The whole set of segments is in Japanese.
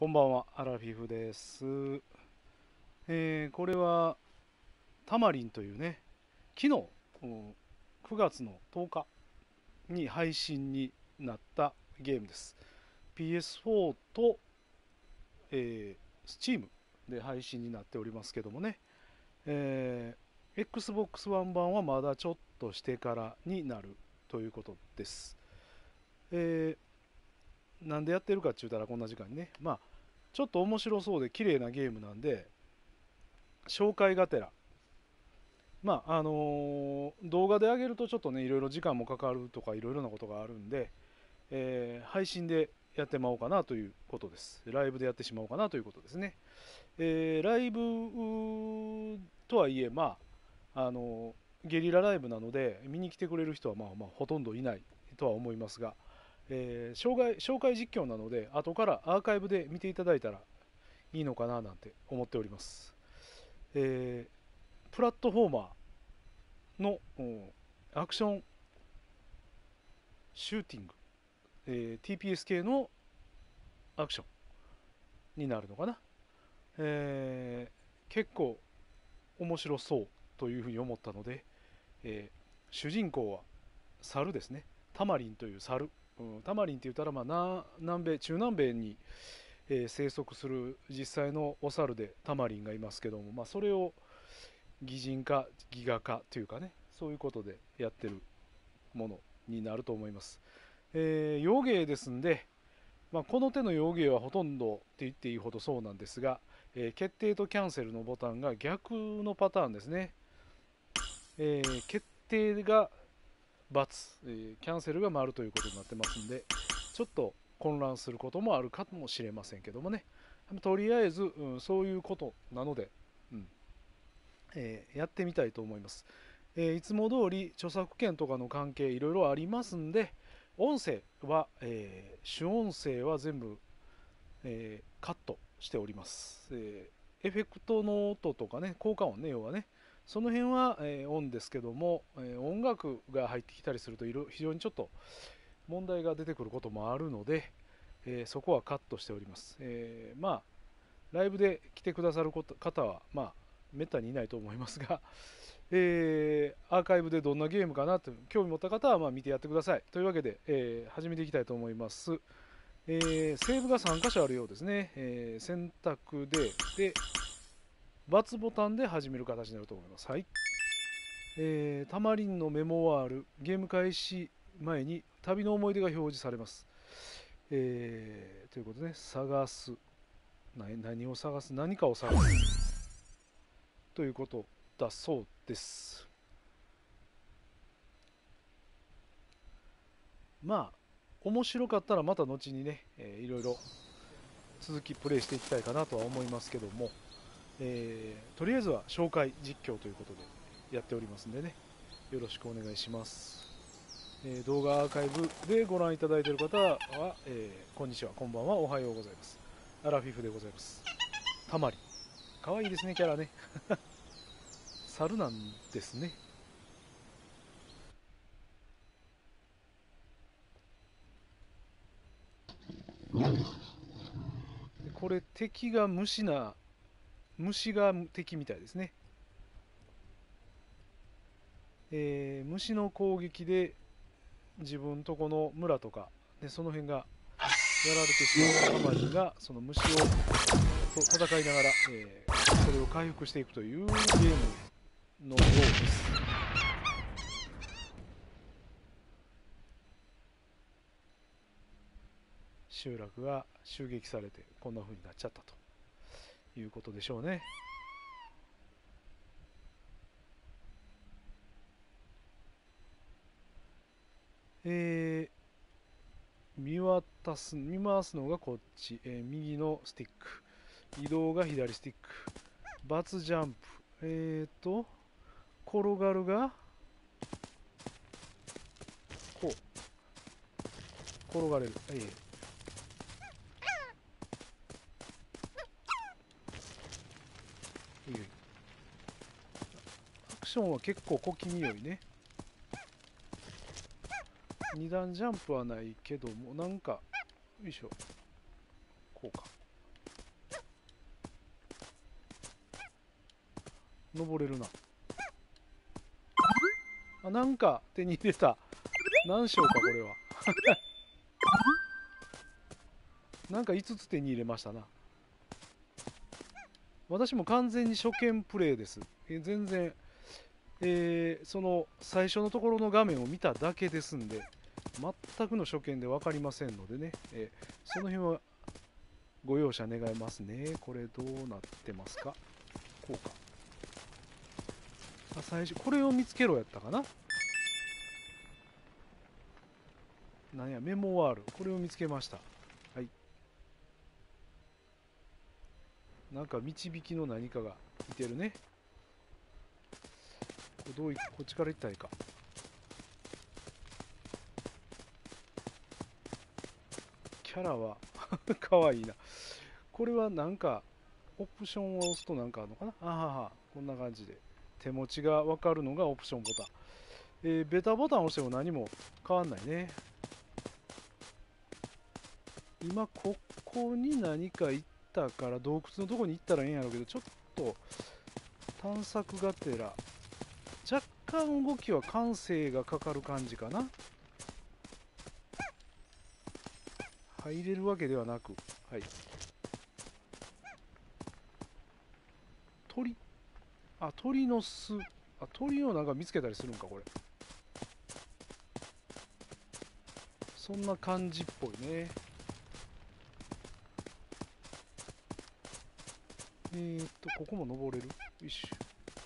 こんばんは、アラフィフです。これはタマリンというね、昨日、9月の10日に配信になったゲームです。PS4 と、Steam で配信になっておりますけどもね、Xbox One 版はまだちょっとしてからになるということです。えなんでやってるかって言ったらこんな時間にね、ちょっと面白そうで綺麗なゲームなんで、紹介がてら、動画で上げるとちょっとね、いろいろ時間もかかるとかいろいろなことがあるんで、配信でやってまおうかなということです。ライブでやってしまおうかなということですね。ライブとはいえ、ゲリラライブなので、見に来てくれる人はほとんどいないとは思いますが、紹介実況なので、後からアーカイブで見ていただいたらいいのかななんて思っております。プラットフォーマーのアクションシューティング、TPS 系のアクションになるのかな、結構面白そうというふうに思ったので、主人公は猿ですね。タマリンという猿、タマリンって言ったら、中南米に、生息する実際のお猿でタマリンがいますけども、それを擬人化ギガ化というかね、そういうことでやってるものになると思います。洋芸ですんで、この手の洋芸はほとんどって言っていいほどそうなんですが、決定とキャンセルのボタンが逆のパターンですね。決定が×、キャンセルが丸ということになってますんで、ちょっと混乱することもあるかもしれませんけどもね、とりあえず、そういうことなので、やってみたいと思います。いつも通り著作権とかの関係いろいろありますんで、音声は、主音声は全部、カットしております。エフェクトの音とかね、効果音ね、要はね、その辺は、オンですけども、音楽が入ってきたりすると非常にちょっと問題が出てくることもあるので、そこはカットしております。ライブで来てくださる方は、めったにいないと思いますが、アーカイブでどんなゲームかなと興味持った方は見てやってください。というわけで、始めていきたいと思います。セーブが3箇所あるようですね。選択で、×ボタンで始める形になると思います。はい。タマリンのメモワール、ゲーム開始前に旅の思い出が表示されます。ということで、探す。何を探す、何かを探す。ということだそうです。面白かったらまた後にね、いろいろ続きプレイしていきたいかなとは思いますけども、とりあえずは紹介実況ということでやっておりますんでね、よろしくお願いします。動画アーカイブでご覧いただいている方は、こんにちは、こんばんは、おはようございます。アラフィフでございます。たまり。かわいいですね、キャラね。猿なんですね。これ敵が虫が敵みたいですね。虫の攻撃で自分とこの村とかでその辺がやられてしまったタマリンがその虫と戦いながら、それを回復していくというゲームのようです。集落が襲撃されてこんな風になっちゃったということでしょうね。見回すのがこっち、右のスティック、移動が左スティック、バツジャンプ、転がるがこう転がれる、アクションは結構小気味よいね。2段ジャンプはないけども、なんかよいしょ、こうか、 登れるな。あ、なんか手に入れた。何章かこれは。なんか5つ手に入れましたな。私も完全に初見プレイです。全然、その最初のところの画面を見ただけですんで、全くの初見で分かりませんのでね、その辺はご容赦願いますね。これどうなってますか？こうか。あ、最初、これを見つけろやったかな？なんや、メモワール。これを見つけました。はい。なんか導きの何かがいてるね。これどうい、こっちから行ったらいいか。キャラはかわいいな。これはなんか、オプションを押すとなんかあるのかな。あはは。こんな感じで。手持ちがわかるのがオプションボタン。ベタボタンを押しても何も変わんないね。今ここに何か行ったから洞窟のとこに行ったらええんやろうけど、ちょっと探索がてら若干動きは感性がかかる感じかな。入れるわけではなく、はい。鳥、あ、鳥の巣、あ、鳥をなんか見つけたりするんかこれ。そんな感じっぽいね。ここも登れる？よいしょ。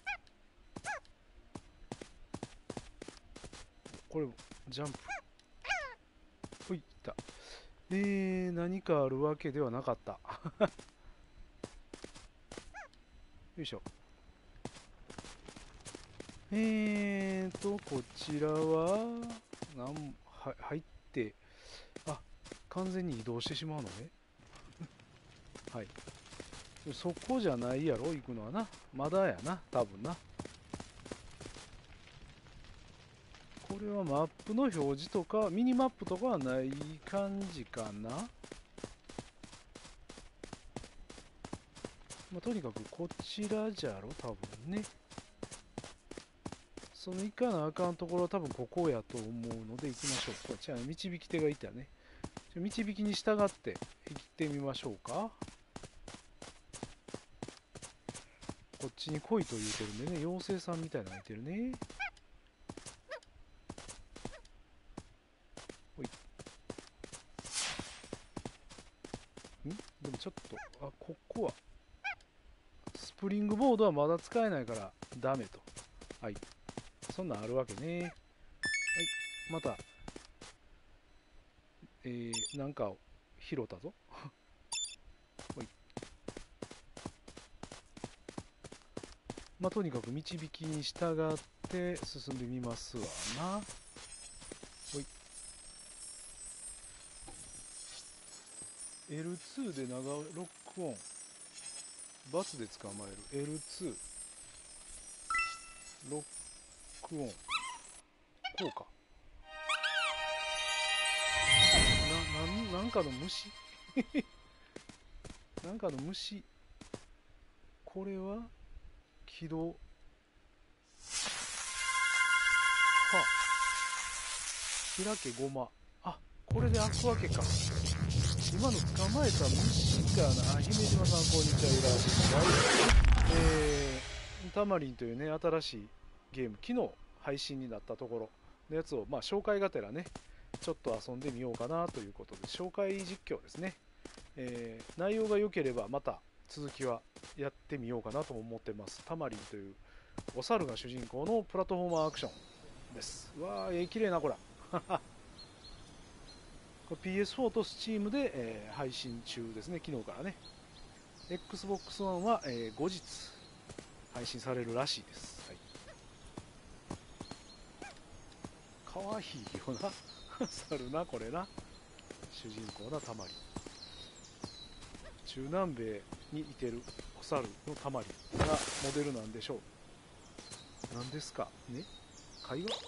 これもジャンプ。ほい、いった。何かあるわけではなかった。よいしょ。こちらは、入って、あ、完全に移動してしまうのね。はい。そこじゃないやろ、行くのはな。まだやな、多分な。これはマップの表示とか、ミニマップとかはない感じかな。まあ、とにかくこちらじゃろ、多分ね。その行かなあかんところは多分ここやと思うので行きましょう。こっちは導き手がいたね。導きに従って行ってみましょうか。こっちに来いと言うてるんでね、妖精さんみたいなのがいてるね。ほい。でもちょっと、あ、ここは、スプリングボードはまだ使えないからダメと。はい。そんなんあるわけね。はい。また、なんかを拾ったぞ。ほい。まあ、とにかく導きに従って進んでみますわな。ほい。L2 で長ロックオン。バツで捕まえる。L2。ロックオン。こうか。なんかの虫なんかの虫。これは起動。は開けごま。あ、これで開くわけか。今の捕まえた虫かな。姫島さん、こんにちは。いらっしゃい。タマリンというね、新しいゲーム、昨日配信になったところのやつを、まあ、紹介がてらね、ちょっと遊んでみようかなということで、紹介実況ですね。内容が良ければ、また続きはやってみようかなと思ってます。タマリンというお猿が主人公のプラットフォーマーアクションです。うわー、綺麗な、こら。これ PS4 と Steam で、配信中ですね、昨日からね。Xbox One は、後日配信されるらしいです。はい、かわいいよな。猿な、これな。主人公なタマリン。中南米にいてるお猿のタマリンがモデルなんでしょう。何ですかね、会話。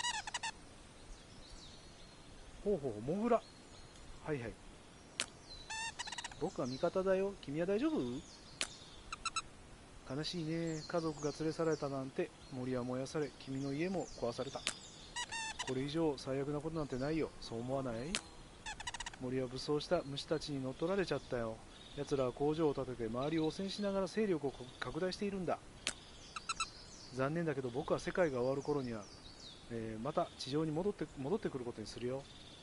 ほうほう、モグラ。はいはい。僕は味方だよ。君は大丈夫？ 悲しいね。家族が連れ去られたなんて。森は燃やされ、君の家も壊された。これ以上最悪なことなんてないよ。そう思わない？森は武装した虫たちに乗っ取られちゃったよ。奴らは工場を建てて周りを汚染しながら勢力を拡大しているんだ。残念だけど僕は世界が終わる頃には、また地上に戻ってくることにするよ。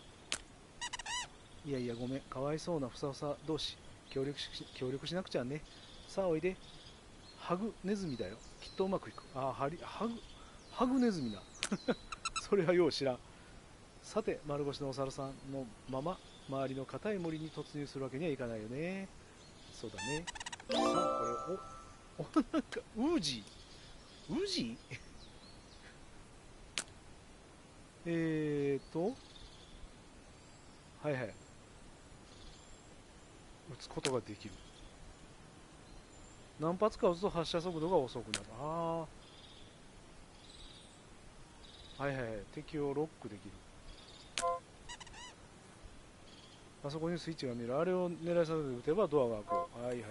いやいやごめん、かわいそうなふさふさ同士、協力しなくちゃね。さあおいで。ハグネズミだよ。きっとうまくいく。ハグネズミな。それはよう知らん。さて、丸腰のお猿さんのまま周りの硬い森に突入するわけにはいかないよね。そうだね。さあこれをなんかウジはいはい、撃つことができる。何発か撃つと発射速度が遅くなる。はいはいはい、敵をロックできる。あそこにスイッチが見える。あれを狙い定めて撃てばドアが開く。はいはいはい。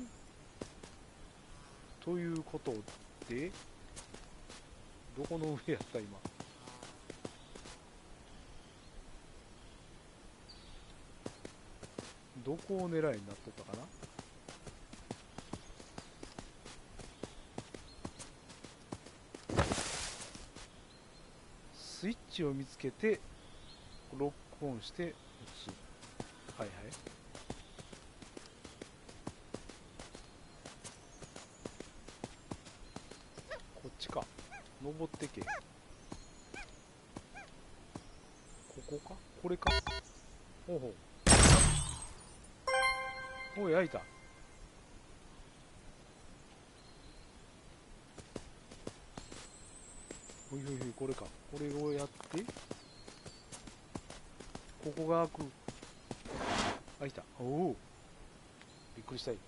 ということで、どこの上やった今。どこを狙いになっとったかな。スイッチを見つけてロックオンして撃つ。はいはい。こっちか。登ってけ。ここか、これか。ほうほう。おい、開いた。ほいほいほい、これか。これをやって、ここが開く。開いた。おお。びっくりしたい。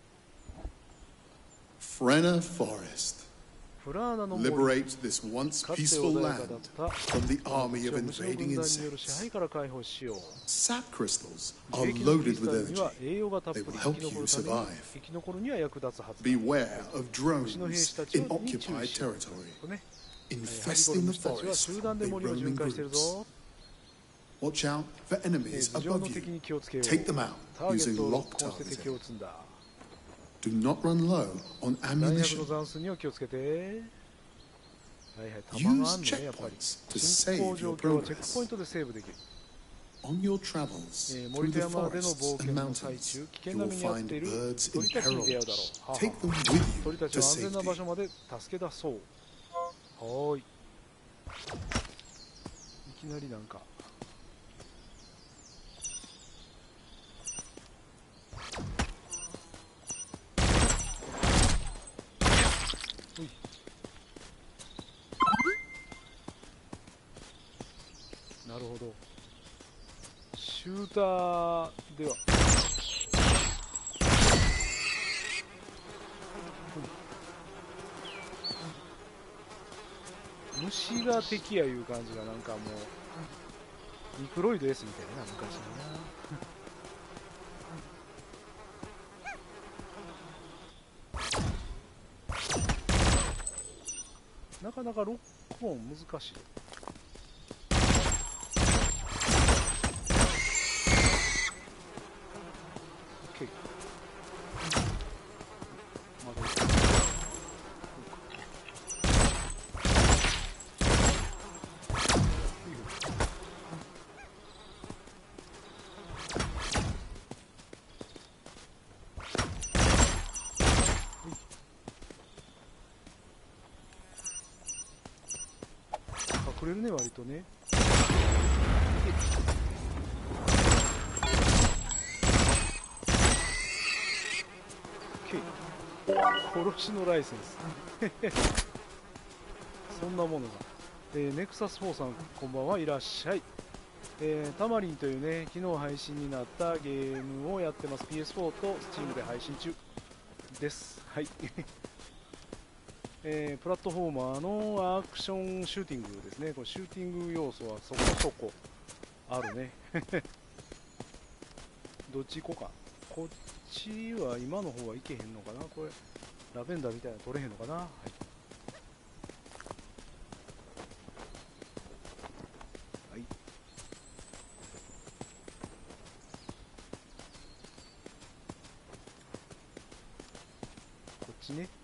Frenna Forest. フラーナの森。 Liberate this once かつて peaceful 穏やかだっ land た from the army of 虫の invading 軍団による支 insects. 配から解放しよう。 Sap crystals are 樹液のクリ loaded スタ with ルには energy. 栄養がたっぷ They り。 will 生 help き残 you るために survive. 生き残るには役立つはずだ。 Beware of 虫の兵 drones 士たち in に注 occupied 意しよう。 territory, ね、ハリゴル infesting the 虫たちは forest 集団で by 森を巡 roaming 回してる groups. ぞ。 Watch out for enemies 頭上の above 敵 you. に気をつけよう。 Take them out ターゲッ using トをロ lock ックオンして敵を撃 targeting. つんだ。 Do not run low on 弾薬の ammunition. 残数には気をつけて。はいはい、弾があん Use ねやっぱり。 checkpoints to 進 save 行状 your 況はチェックポイン progress. トでセーブできる。 On your travels 森 through と the 山での forests 冒 and 険の最 mountains, 中、危険 you な will 目に遭っ find ている birds 鳥 in たちに出会う peril. だろう。はあはあ Take them with you 鳥たち to を安全な場所 safety. まで助け出そう。はーい。いきなりなんか。ほい。なるほど。シューターでは。虫が敵やいう感じがなんかもうニクロイド S みたいな昔な。なかなかロックオン難しい。OK。まだ隠れるね割とね。殺しのライセンスそんなものが、ネクサス4さんこんばんはいらっしゃい。タマリンというね昨日配信になったゲームをやってます。 PS4 と Steam で配信中です。はいプラットフォーマーのアクションシューティングですね。これシューティング要素はそこそこあるねどっち行こうか。こっちは今の方はいけへんのかな。これラベンダーみたいなの取れへんのかな。はい。はい。こっちね。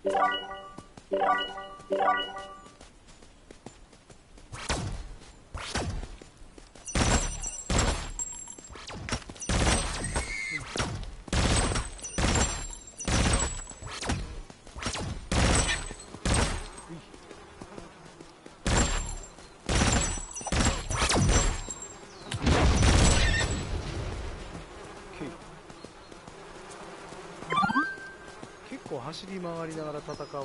結構走り回りながら戦う方が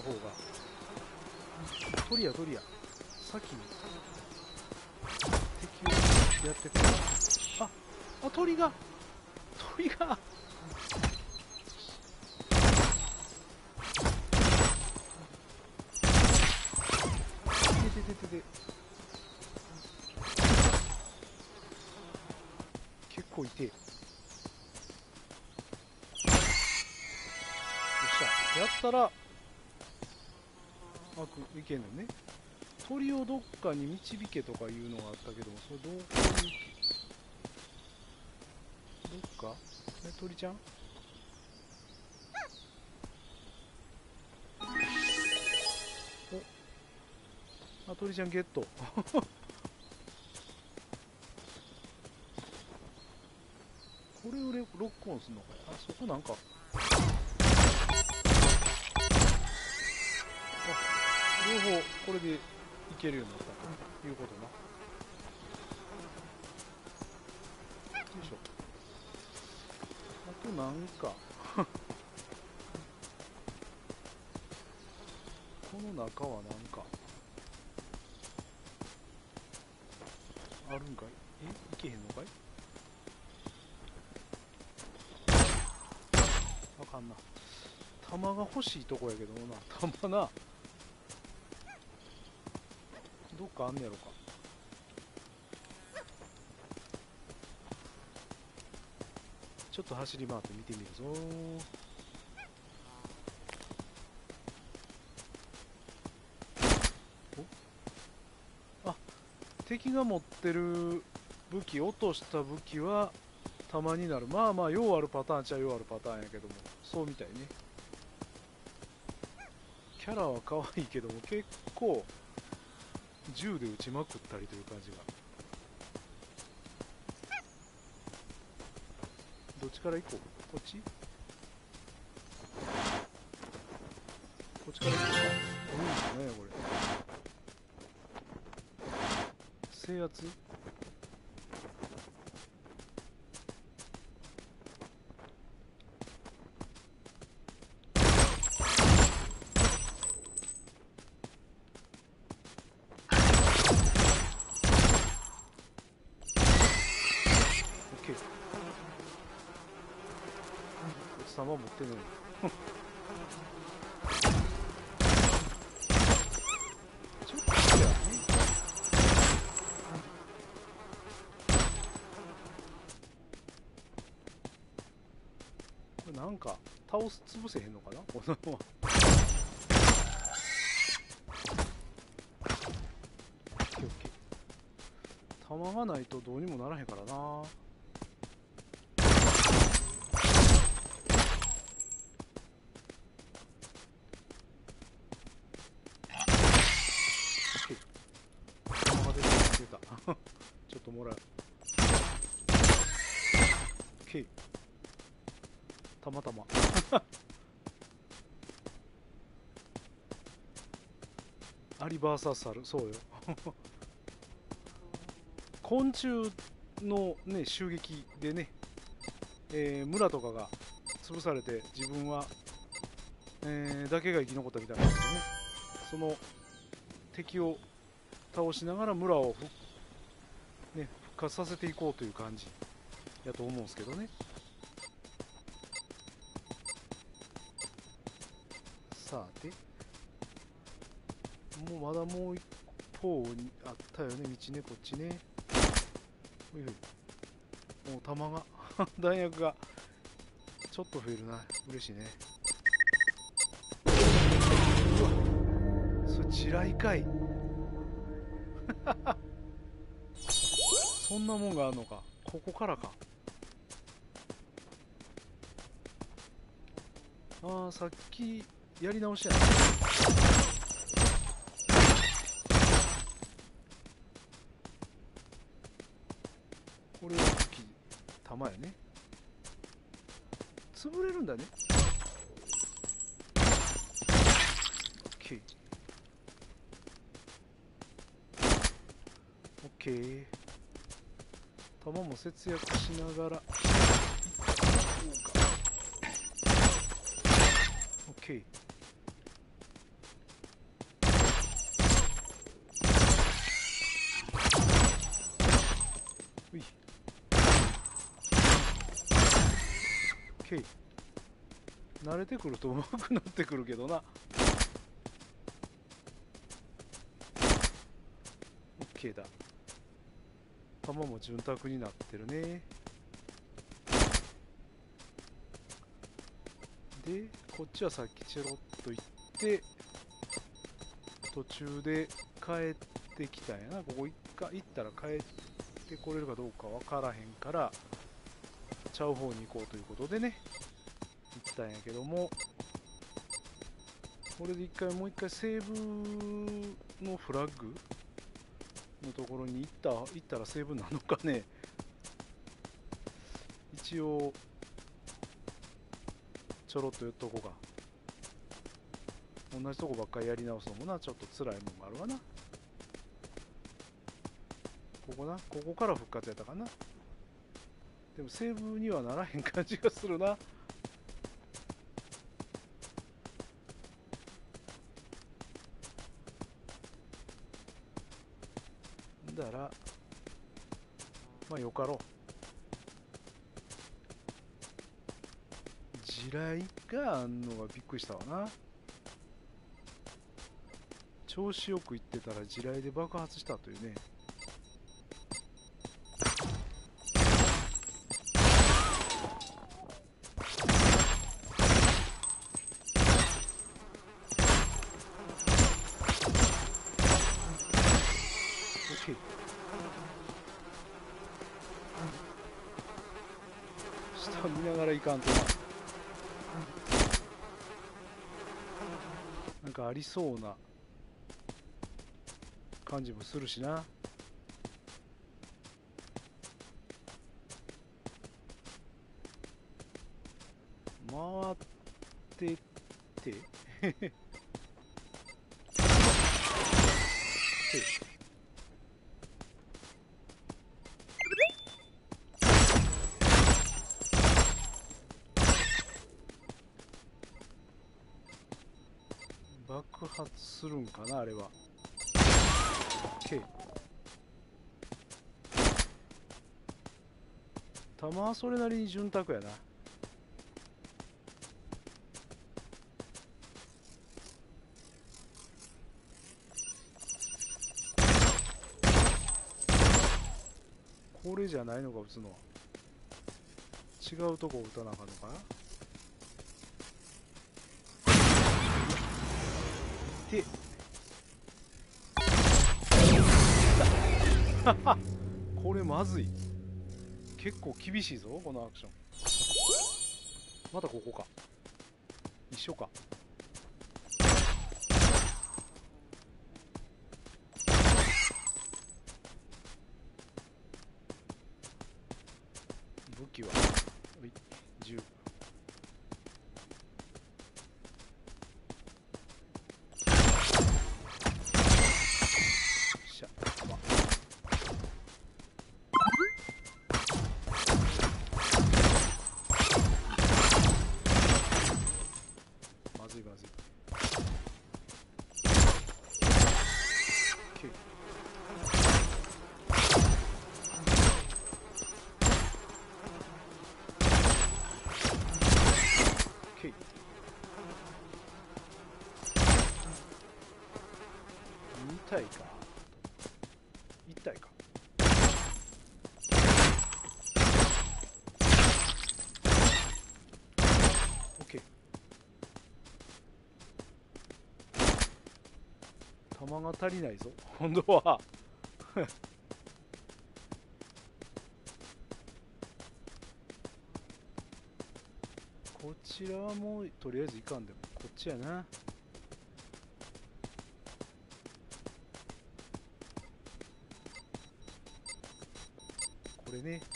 鳥や先に敵をやってくる。鳥がで結構いて、よっしゃ、やったらいけんのね。鳥をどっかに導けとかいうのがあったけども、それどこにどっか鳥ちゃん、鳥ちゃんゲットこれをロックオンするのか。そこなんか両方これでいけるようになったということな。よいしょ。あとなんかこの中はなんかあるんかい。いけへんのかい。あかんな。弾が欲しいとこやけどな。弾な、どっかあんねやろか。ちょっと走り回って見てみるぞ。敵が持ってる武器、落とした武器は弾になる。まあようあるパターンちゃようあるパターンやけども、そうみたいね。キャラは可愛いけども結構銃で撃ちまくったりという感じが。どっちから行こう。こっちから行こうか。何やこれ。制圧。弾持ってねえちょっとやね。これなんか潰せへんのかなこのまま。弾がないとどうにもならへんからな。ちょっともらう。OK。たまたま。アリバーササル、そうよ。昆虫のね、襲撃でね、村とかが潰されて自分は、だけが生き残ったみたいな感じでね、その敵を倒しながら村を復活させていこうという感じやと思うんですけどね。さて、まだもう一方にあったよね、道ね、こっちね。ほいほい。もう弾が弾薬がちょっと増えるな。嬉しいね。 地雷かい。そんなもんがあるのか。ここからか。ああ、さっきやり直しやな。これは武器弾やね。潰れるんだね。オッケー。弾も節約しながら。オッケー。うい。オッケー。慣れてくると上手くなってくるけどな。オッケーだ。弾も潤沢になってるね。で、こっちはさっきチェロッと行って、途中で帰ってきたんやな。ここ行ったら帰ってこれるかどうかわからへんから、ちゃう方に行こうということでね、行ったんやけども、これでもう一回セーブのフラッグのところに行ったらセーブなのかね。一応ちょろっと言っとこうか。同じとこばっかりやり直すのもな、ちょっと辛いもんがあるわな。ここから復活やったかな。でもセーブにはならへん感じがするな。だからまあよかろう。地雷があんのがびっくりしたわな。調子よくいってたら地雷で爆発したというね。下見ながらいかんとな。なんかありそうな感じもするしな。回ってって爆発するんかな、あれは。OK。弾はそれなりに潤沢やな。これじゃないのか、撃つのは。違うとこ撃たなあかんのかな。でこれまずい。結構厳しいぞこのアクション。またここか。一緒か。武器は10。まずいまずい。2体か。1体か。OK。 弾が足りないぞ今度はこちらはもうとりあえずいかんでもこっちやな。これね。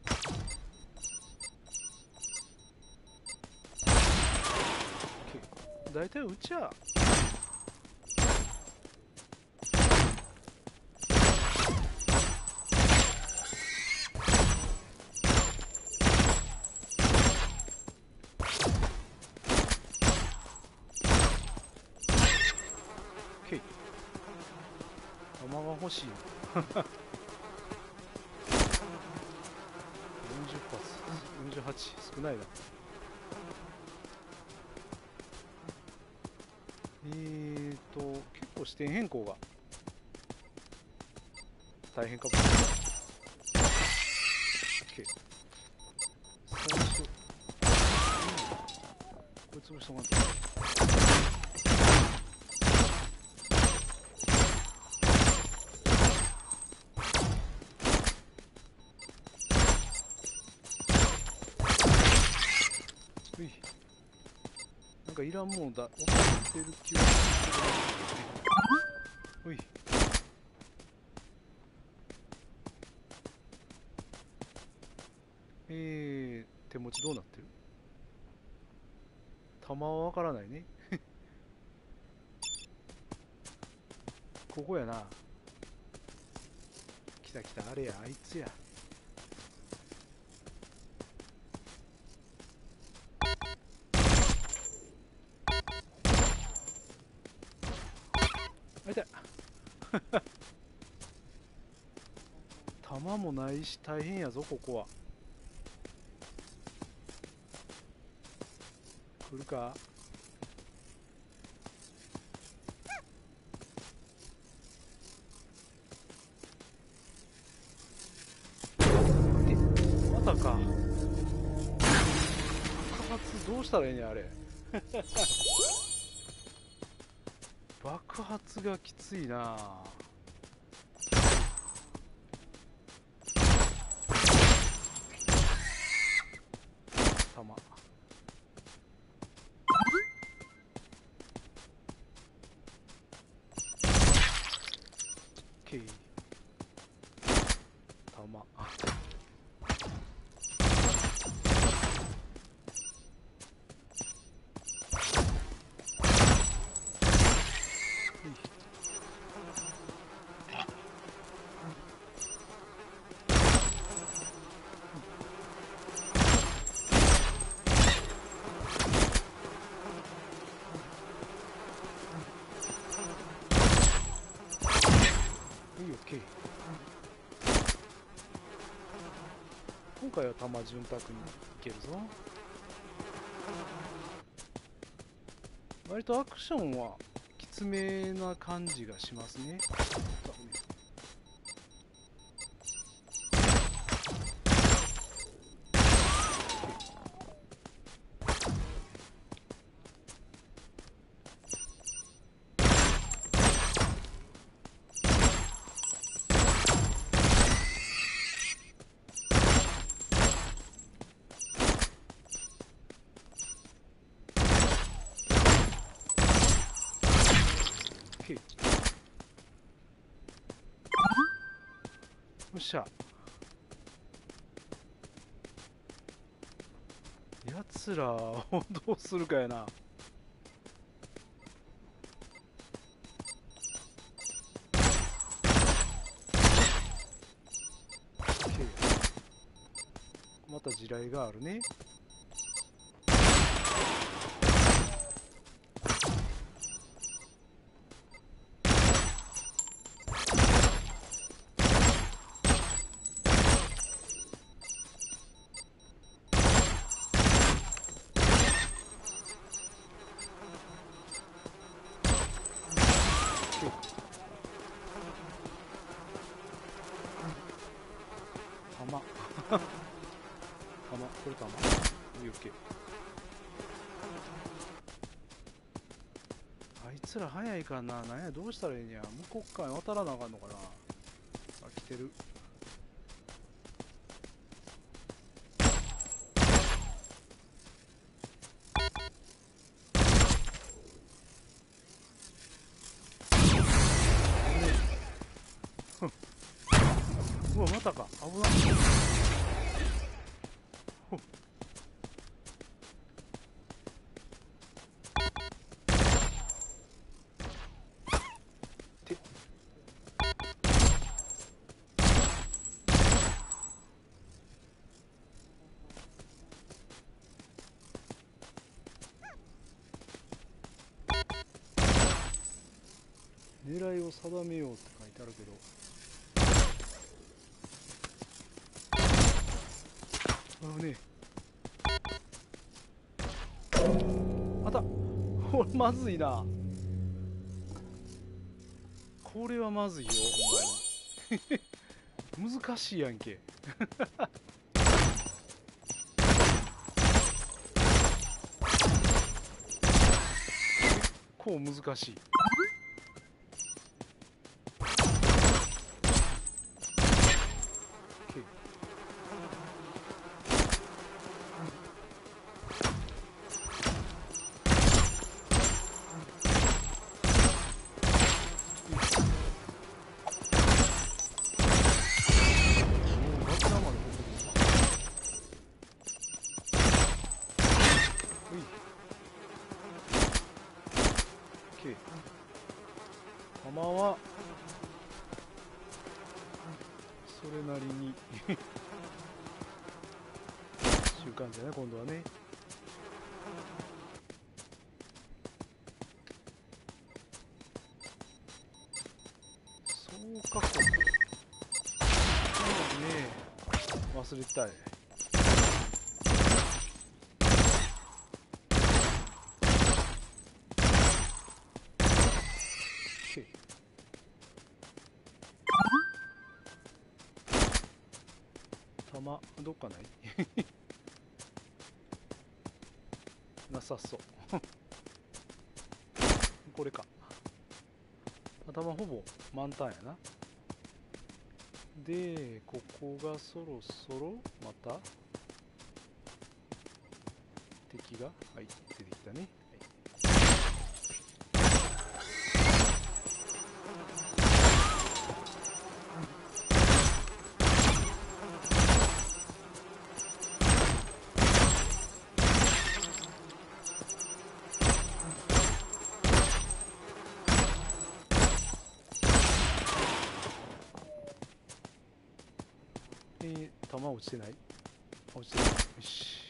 だいたいうちは弾が欲しい40発48少ないな。結構視点変更が大変かもしれない。OK 最初、これ潰しとかんと。なんかいらんものだ落ちてる気がする。ほい。手持ちどうなってる？弾はわからないねここやな。来た来た、あれや、あいつや。あいた弾もないし大変やぞここは。来るか。またか。爆発どうしたらいいねあれ爆発がきついな。弾OK 弾OK。今回は弾潤沢にいけるぞ。割とアクションはきつめな感じがしますね。よっしゃ。やつらをどうするかやな。また地雷があるね。弾これ弾つら早いかな。なんや、どうしたらいいんや。向こう側に渡らなあかんのかな。あ、来てる。うわ、またか。危ない。ほっ。て狙いを定めようって書いてあるけど、あねえ、あった。これまずいな。これはまずいよ、ほんまに。難しいやんけ。結構難しい。OK。爆弾まで持ってきた。うい。OK。弾はそれなりに習慣じゃね、今度はね。そうか、こうね、忘れてたい。OK。弾どっかない？なさそう。これか。頭ほぼ満タンやな。で、ここがそろそろまた敵が、はい、出てきたね。弾落ちてない？落ちてない。よし。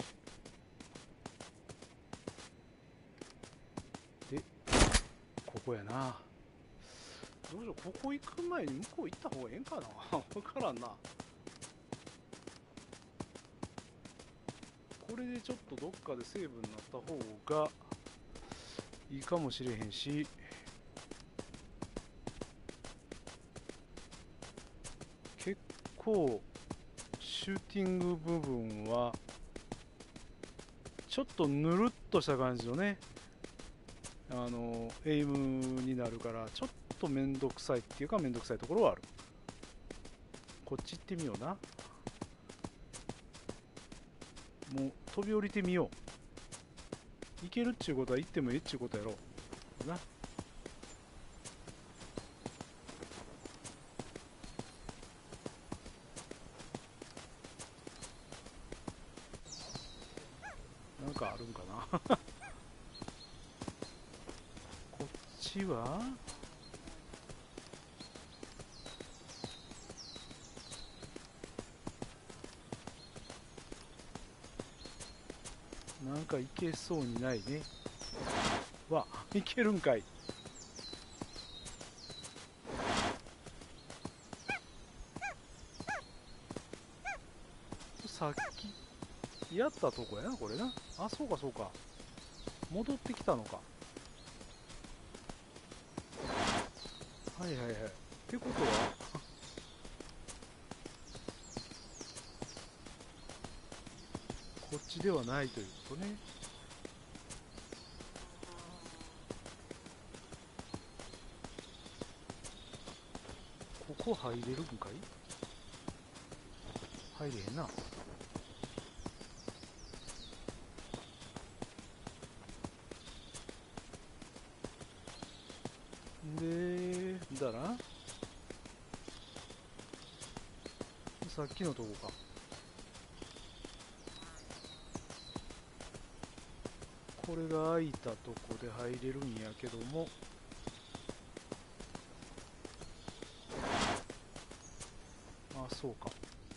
で、ここやな。どうしよう、ここ行く前に向こう行った方がええんかな。分からんな。これでちょっとどっかでセーブになった方がいいかもしれへんし、結構シューティング部分はちょっとぬるっとした感じのね、エイムになるから、ちょっとめんどくさいっていうか、めんどくさいところはある。こっち行ってみような。もう飛び降りてみよう。行けるっちゅうことは行ってもええっちゅうことやろうな。なんかあるんかな。こっちはなんかいけそうにないね。わ、いけるんかい。さっきやったとこやな、これな。あ、そうかそうか。戻ってきたのか。はいはいはい。ってことは、こっちではないということね。 こ入れるんかい？入れへんな。でだらさっきのとこか。これが空いたとこで入れるんやけども、あ、そうか。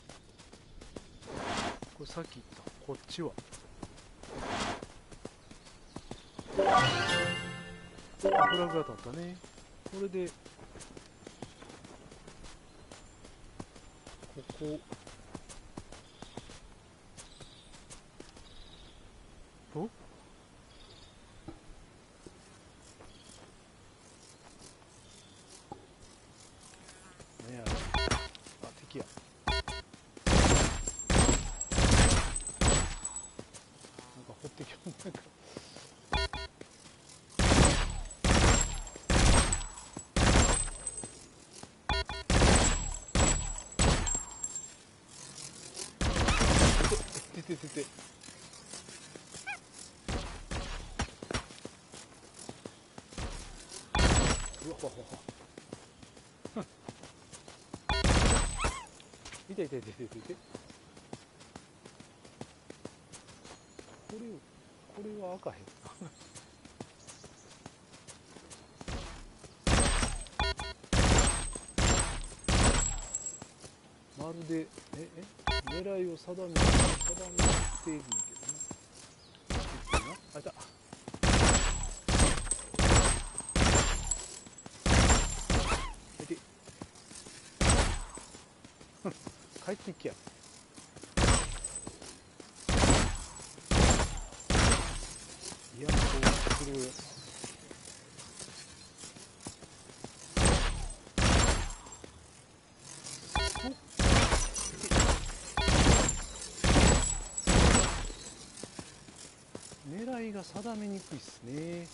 これさっき言ったこっちはフラグが立ったね。これでここおねや、あ、敵や。なんか掘ってきよう。なんかててててて。うわわわわ。痛い痛い痛い痛い痛い。これは開かへん。まるで狙いを定めているんだけどな。あ、いた。帰っていきや。いや、そうする。狙いが定めにくいっすね。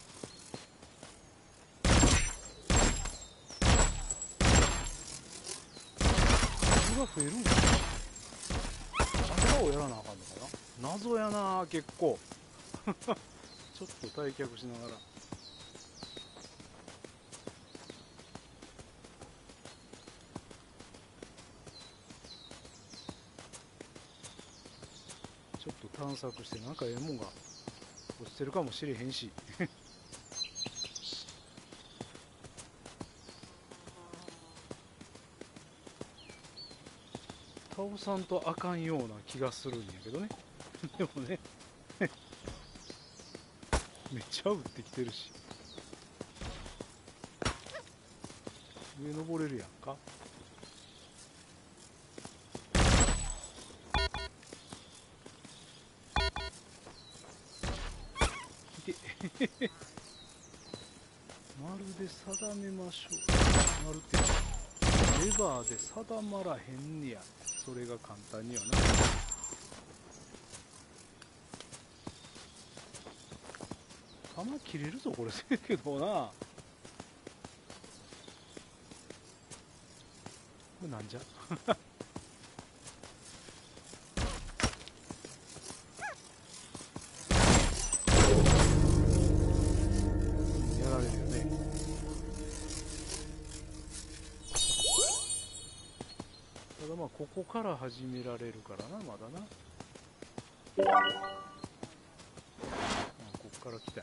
数が増えるんかな。朝をやらなあかんのかな。謎やな、結構。ちょっと退却しながら。ちょっと探索して、なんかええもんが落ちてるかもしれへんし。倒さんとあかんような気がするんやけどね。でもね、めっちゃ撃ってきてるし。上登れるやんか。まるで定めましょう。まるってレバーで定まらへんねや。それが簡単にはな。弾切れるぞこれ。せやけどな。これなんじゃ。やられるよね。ただまあここから始められるからな、まだな。ここから来たい。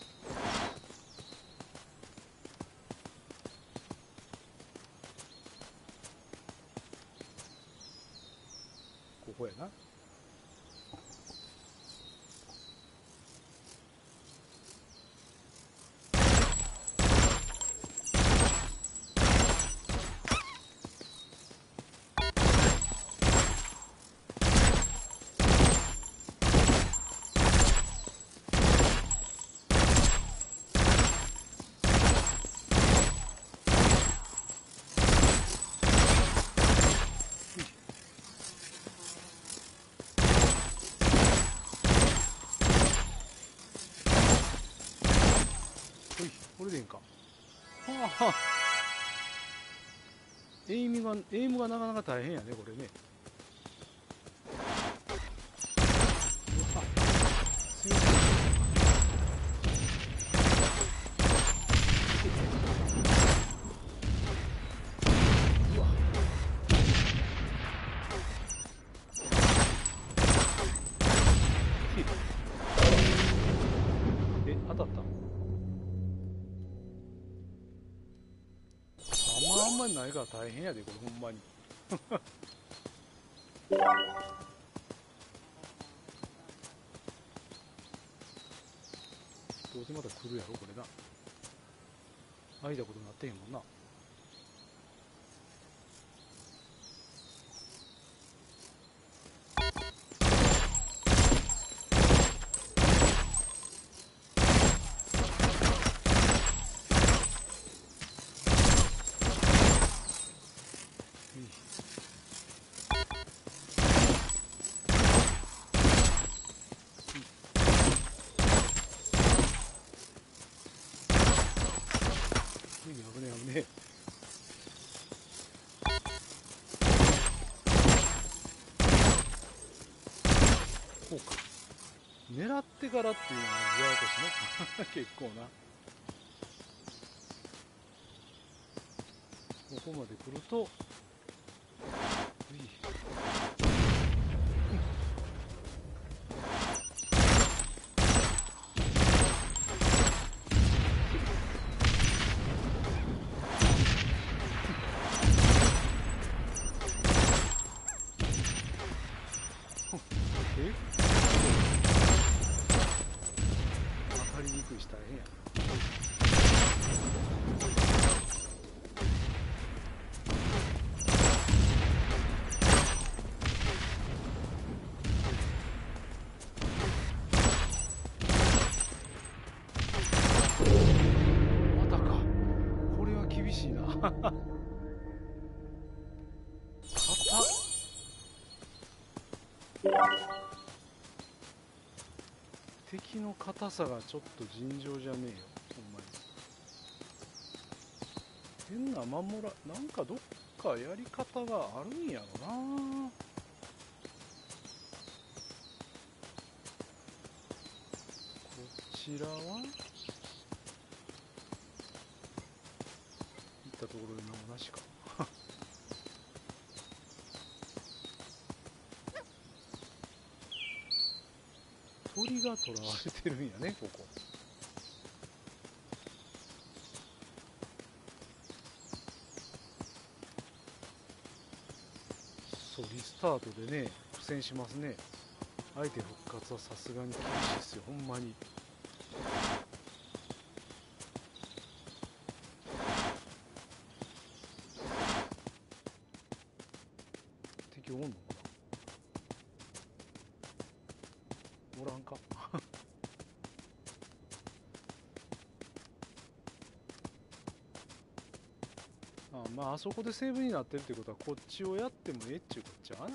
ここやな。これでいいんか。はあはあ。 エイムがなかなか大変やねこれね。うわ強そう。うわ当たった。あんまりないから大変やでこれほんまに。どうせまた来るやろこれな。開いたことになってへんもんな。危ねえ危ねえ。こうか。狙ってからっていうのはややこしいね。結構な。ここまで来ると、うい当たりにくいし大変や。またか。これは厳しいな。硬っ。敵の硬さがちょっと尋常じゃねえよほんまに。変な守らなんかどっかやり方があるんやろな。こちらは行ったところで何もなしか。鳥が囚われてるんやねここ。そうリスタートでね苦戦しますね。相手復活はさすがに厳しいっすよほんまに。敵おんのかな。おらんか。まああそこでセーブになってるってことはこっちをやってもええっちゅうこっちゃな。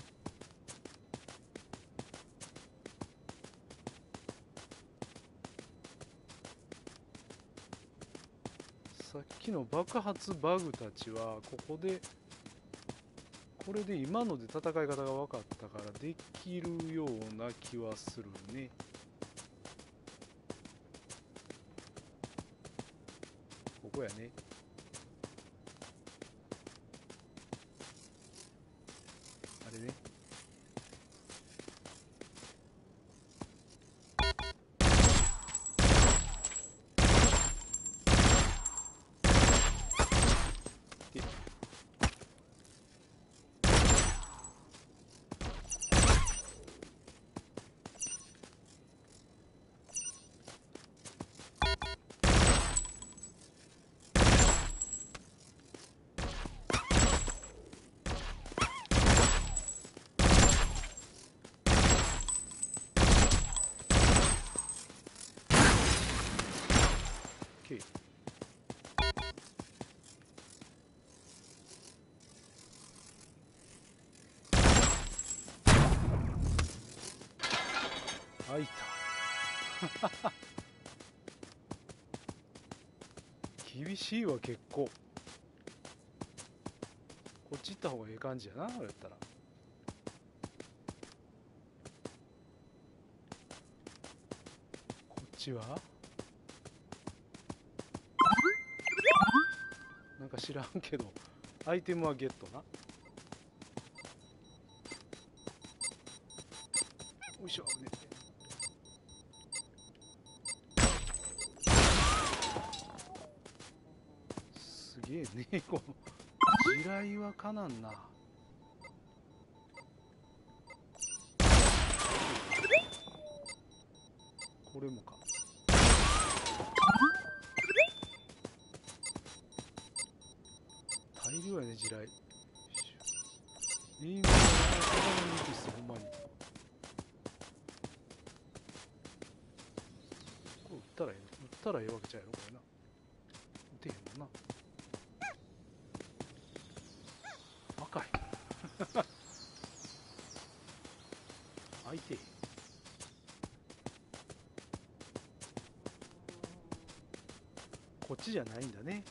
さっきの爆発バグたちはこれで今ので戦い方が分かったからできるような気はするね。ここやね。あれね。でOK。開いた。厳しいわ結構。 こっち行った方がいい感じやな、これやったら。こっちはなんか知らんけどアイテムはゲットな。よいしょ、危ねえ。すげえね、この地雷はかなんな。これもか。大量やね、地雷。エイムが魚にいいっす、ほんまに。これ撃ったらええの？撃ったらええわけちゃうやろ、これな。撃てへんもんな。赤い。開いてへん。こっちじゃないんだね。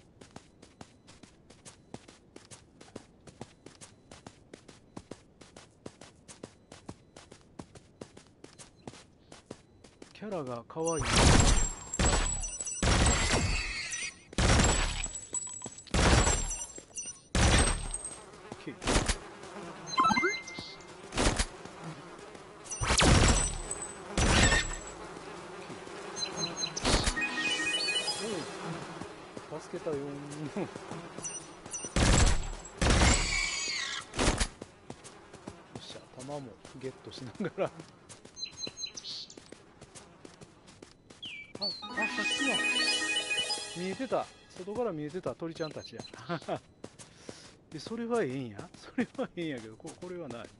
キャラが可愛い。OK。おう、助けたよー。よっしゃ、弾もゲットしながら。さっきの見えてた、外から見えてた鳥ちゃんたちや。でそれはええんや、それはええんやけど、これはない。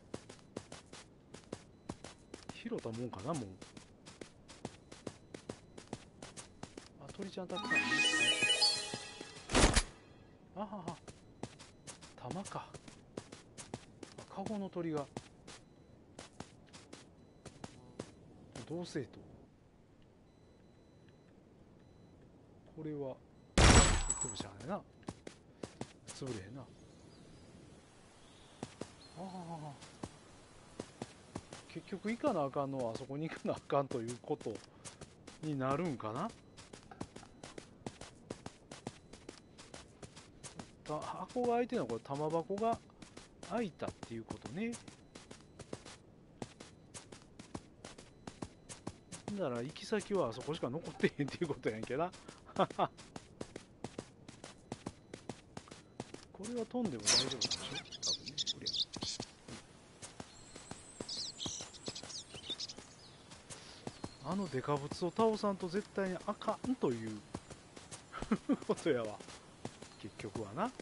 拾ったもんかな、もう。あ、鳥ちゃんたくさんね。あはは、玉か。あ、カゴの鳥が同性と。これはでもしゃあないな、潰れへんな。あ、結局行かなあかんのはあそこに行かなあかんということになるんかな。箱が開いてるのはこれ玉箱が開いたっていうことね。なら行き先はあそこしか残ってへんっていうことやんけな。これは飛んでも大丈夫でしょ、多分ね。これあのデカブツを倒さんと絶対にあかんということやわ、結局はな。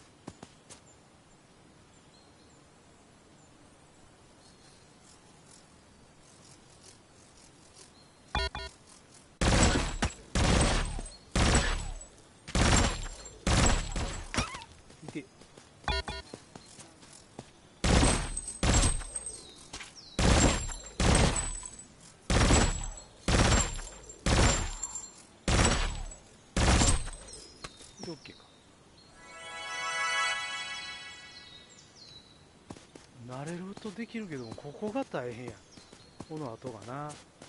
いて、で OK か。慣れるとできるけども、ここが大変や、この後がな。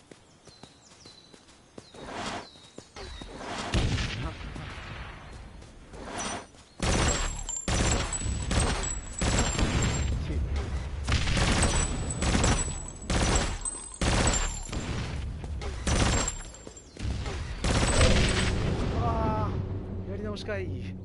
ああ、やり直しかい。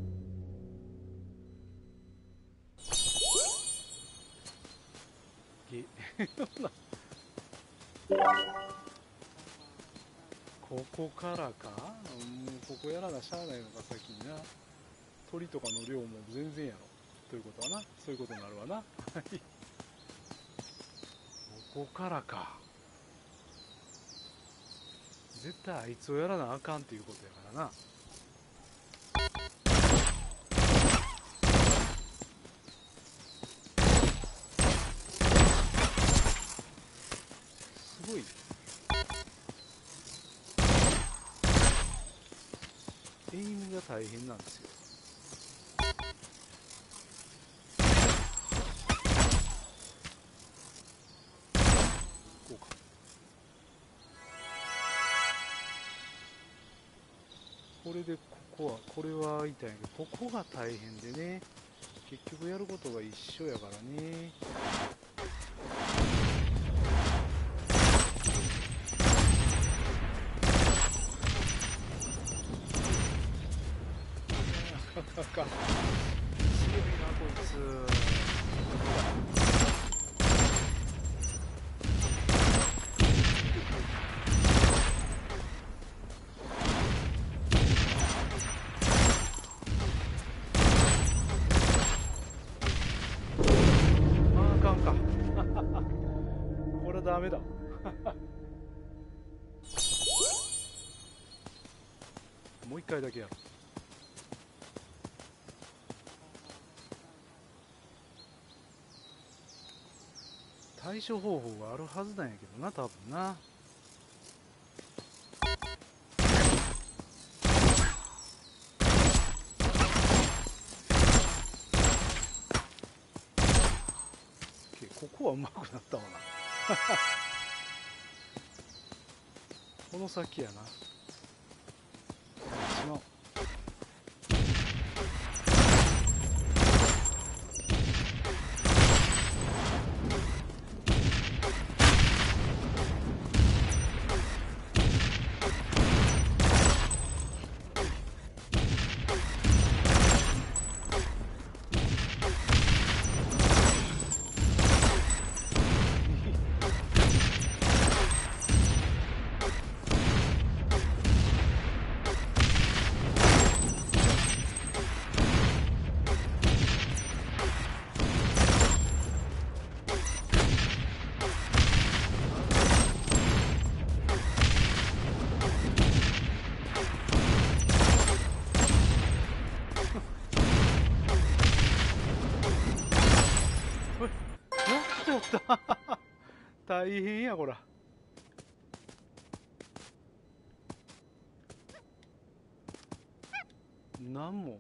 ここからか。もうここやらなしゃあないのか、先にな。鳥とかの量も全然やろということはな、そういうことになるわな。ここからか。絶対あいつをやらなあかんっていうことやからな。すごいエイムが大変なんですよ。 これでこれはいいたんやけど、ここが大変でね、結局やることが一緒やからね。なかなか強いなこいつ。ダメだもう一回だけやる。対処方法があるはずなんやけどな、多分な。ここはうまくなったわなこの先やな。違う。大変やこら。なんも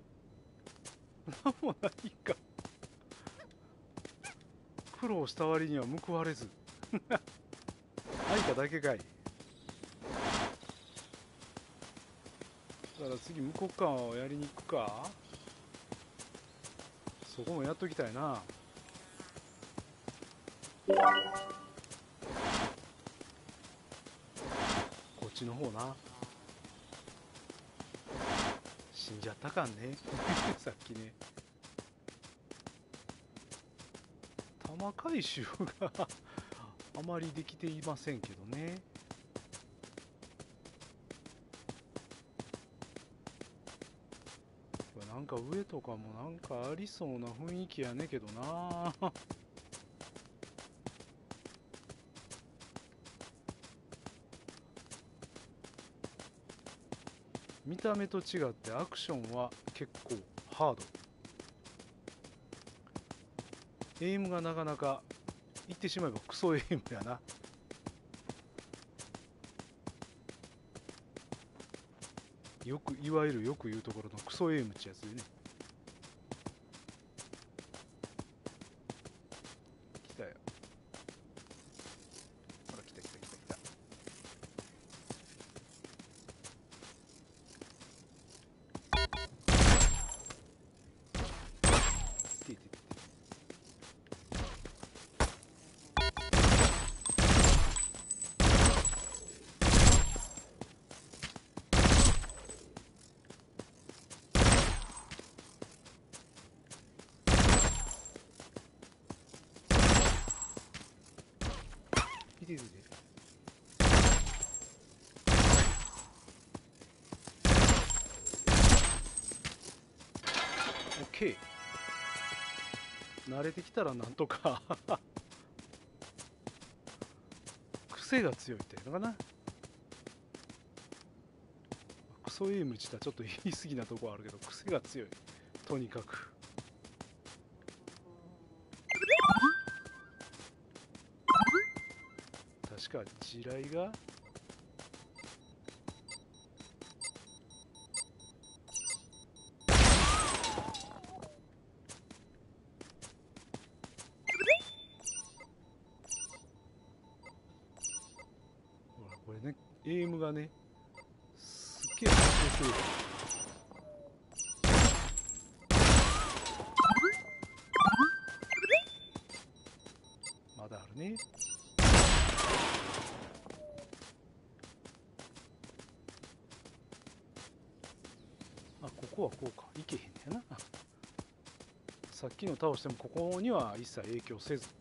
ないか。苦労した割には報われず開いただけかい。だから次向こう側をやりに行くか。そこもやっときたいな。こっちの方な。死んじゃったかんねさっきね。弾回収があまりできていませんけどね。これなんか上とかもなんかありそうな雰囲気やねけどな見た目と違ってアクションは結構ハード。エイムがなかなか言ってしまえばクソエイムやな。いわゆるよく言うところのクソエイムってやつでね。来たよ。ほら来た来た来た来た。てててて。いててて。オッケー。慣れてきたらなんとか癖が強いっていうのかな。クソエイム自体ちょっと言い過ぎなとこはあるけど、癖が強い。とにかく。確か地雷がほらこれね、エイムがねすっげえ発生する。 ね。あ、ここはこうか、いけへんねやな。さっきの倒してもここには一切影響せず。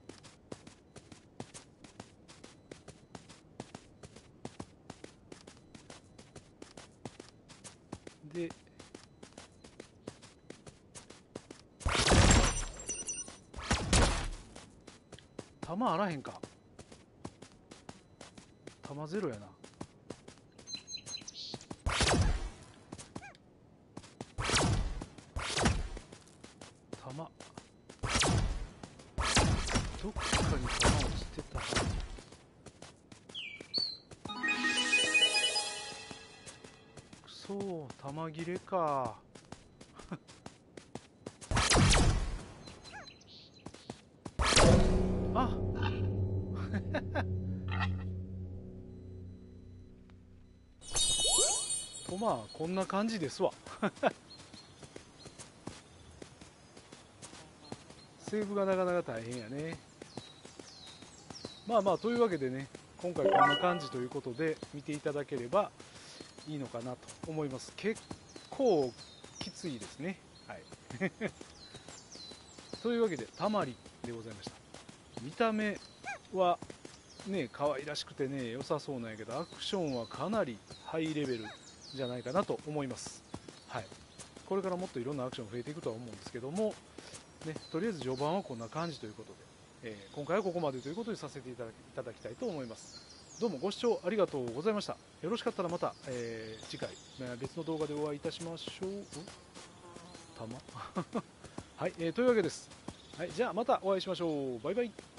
で、弾あらへんか。弾ゼロやな。弾どっかに弾落ちてたはず。くそー、弾切れか。あと、まあこんな感じですわ。セーブがなかなか大変やね。まあまあ、というわけでね、今回こんな感じということで見ていただければいいのかなと思います。結構きついですね。はい。というわけで、たまりでございました。見た目はね、可愛らしくてね、良さそうなんやけど、アクションはかなりハイレベルじゃないかなと思います。はい。これからもっといろんなアクション増えていくとは思うんですけども、ね、とりあえず序盤はこんな感じということで、今回はここまでということにさせていただきたいと思います。どうもご視聴ありがとうございました。よろしかったらまた、次回、別の動画でお会いいたしましょう。はい、というわけです。はい、じゃあまたお会いしましょう。バイバイ。